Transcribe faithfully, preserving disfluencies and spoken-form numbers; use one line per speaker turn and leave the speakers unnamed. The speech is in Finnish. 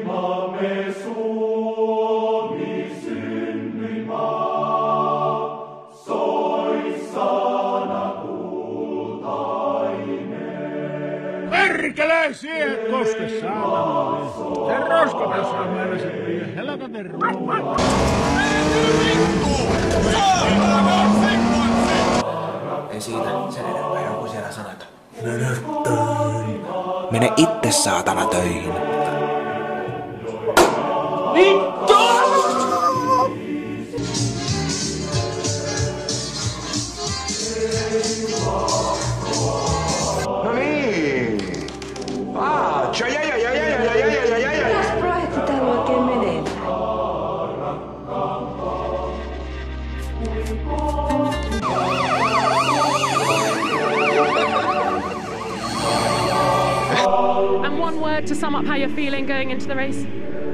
maamme Suomi synnyinmaa, soi sana kultainen.
Perkele, siihen koske saatana! Se roska tässä on määrässä, että helkaten ruumaa.
Ei siitä sen enempää, joku siellä sanota. Mene töihin. Mene itse saatana töihin.
Vittu!
No niin. Ah, tja, ja, ja, ja, ja, ja, ja, ja, ja, ja, ja.
Mitäs projekti täällä oikein menee?
And one word to sum up how you're feeling going into the race?